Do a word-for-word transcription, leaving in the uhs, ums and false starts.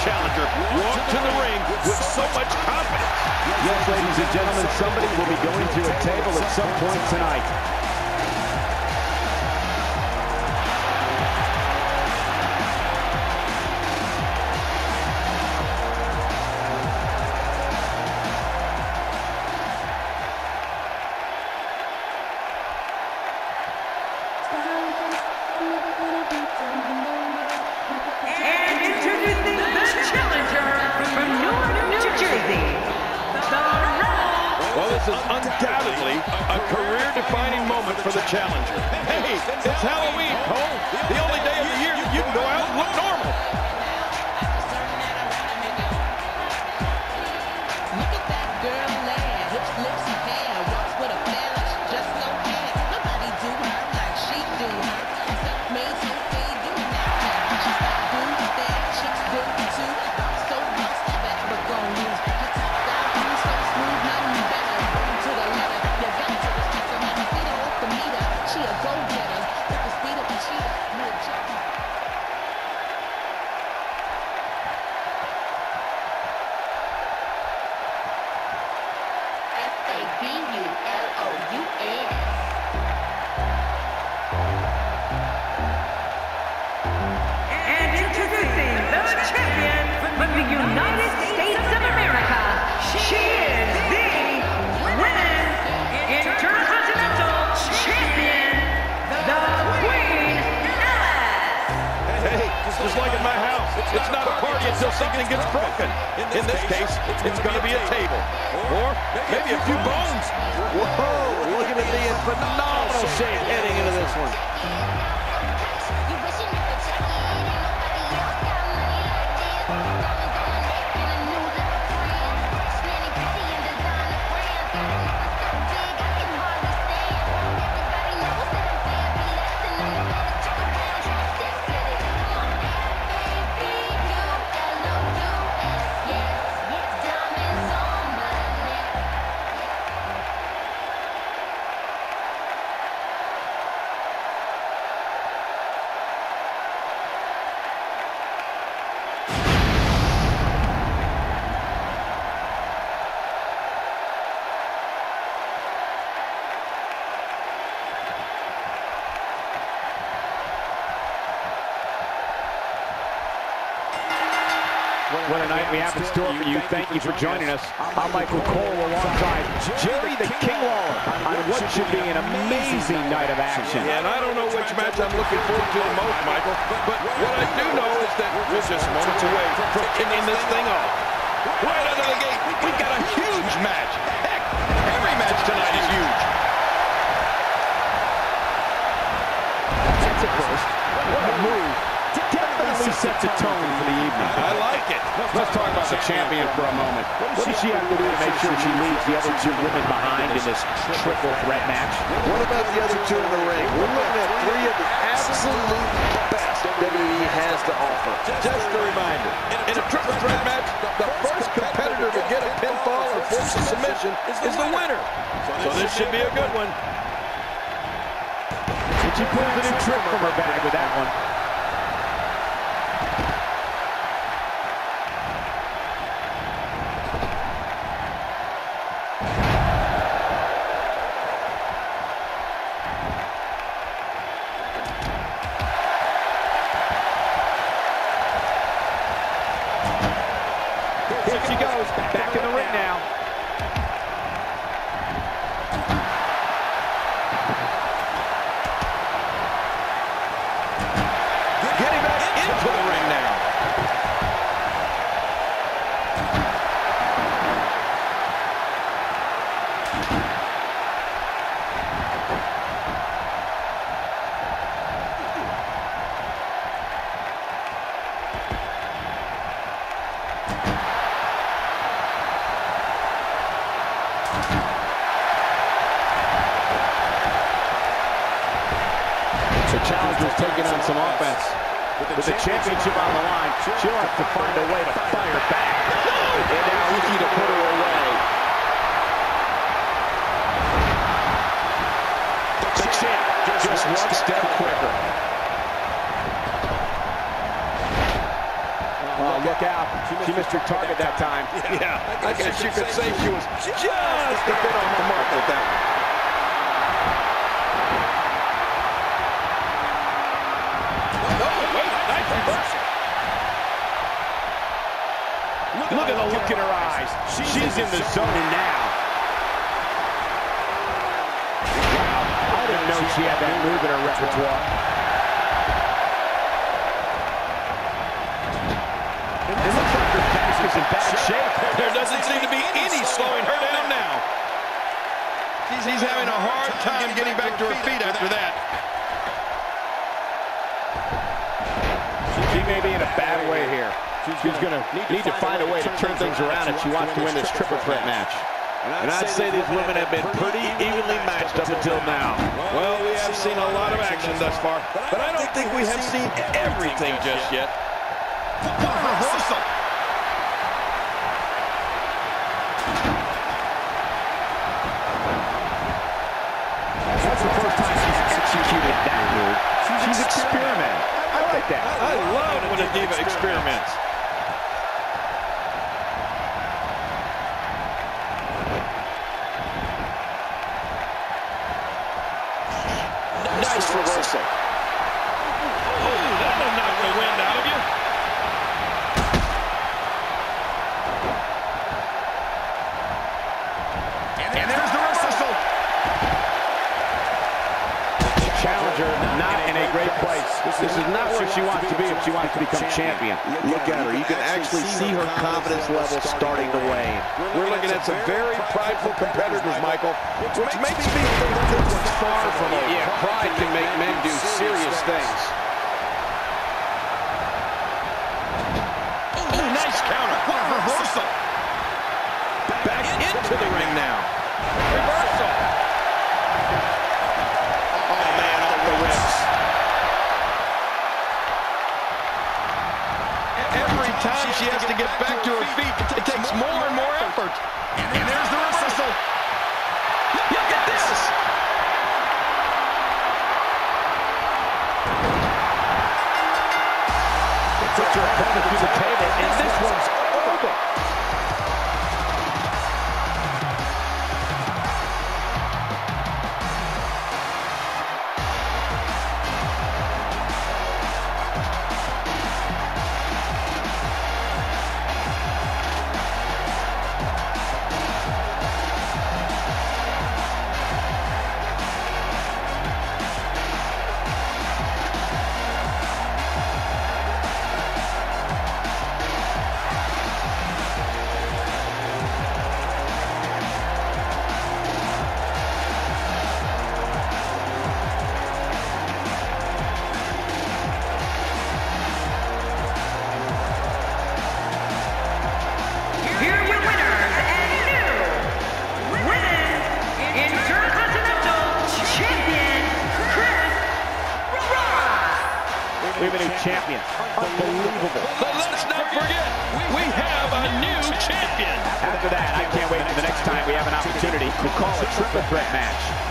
challenger walk to the ring with so much confidence. Yes, ladies and gentlemen, somebody will be going to a table at some point tonight. Well, this is undoubtedly a career-defining moment for the challenger. Hey, it's Halloween, Cole. The only day of the year you can go out and look normal. Look at that girl laugh, hips, lips, and hair. Walks with a flash, just no hands. Nobody do her like she do her. Self-made, so they do now. She's got boobs that chicks do too. So lost that we're gon' lose. Her top down, blue, so smooth, nothing better. Bring to the letter, you got to respect her. Have feet off the meter. She a go-getter. With the speed of a cheetah, you a jockey. S A B U L O U S. And introducing the champion from the United States of America, she is the Women's Intercontinental Champion, the Queen Alice. Hey, just like at my house, it's not a party until something gets broken. In this case, it's going to be a table. Or maybe a few bones. Whoa, look at it being phenomenal shape heading into this one. What a night we have in store for you. Thank you for joining us. I'm Michael Cole alongside Jerry the King Lawler on what should be an amazing night of action. Yeah, and I don't know which match I'm looking forward to the most, Michael, but what I do know is that we're just moments away from kicking this thing off. Right out of the gate, we've got a huge match. Heck, every match tonight is huge. That's a first. What a move. Definitely sets a tone for the evening. I like it. Let's talk about the champion for a moment. What does she have to do to make sure she leaves the other two women behind in this triple threat match? What about the other two in the ring? We're looking at three of the absolute best W W E has to offer. Just a reminder, in a triple threat match, the first competitor to get a pinfall or force a submission is the winner. So this should be a good one. And she pulls a new trick from her bag with that one. Here she goes, back in the ring now. Getting back into the ring now. The challenger's taking on some offense. With the championship on the line, she'll have to find a way to fire back. And now looking to put her away. The champ just one step quicker. Oh, look work out. She missed her target that time. Yeah, I guess you could say she was just a bit off the mark with that one. Oh, wait, nice reversal. Look at the look in her eyes. She's in the zone now. Wow, I didn't know she had that move in her repertoire. It looks like her back is in bad shape. There doesn't seem to be any slowing her down now. She's, she's having a hard time getting back to her feet after that. She may be in a bad way here. She's going to need to find a way to turn things around if she wants to win this triple threat match. And I'd say these women have been pretty evenly matched up until now. Well, we have seen a lot of action thus far, but I don't think we have seen everything just yet. Reversal. That's the first time she's executed that move. She's experimenting. I like that. I love when a diva experiments. Nice reversal. Oh, that'll knock the wind out of you. And there's the reversal. Challenger not in a great place. This is not where she wants to be if she wants to become champion. Look at her. You can actually see her confidence level starting to wane. We're looking at some very prideful competitors, Michael, which makes me think this one's far from over. Yeah, pride can make men do serious things. Oh, nice counter. What a reversal. Back into the ring now. Reversal. Oh, man, off the ribs. Every time she has to get back to her feet, it takes more and more effort. And there's the reversal. Look at this. Puts her opponent through the table, and this one's over. We have a new champion. Unbelievable. But let's not forget, we have a new champion. After that, I can't wait for the next time we have an opportunity to call a triple threat match.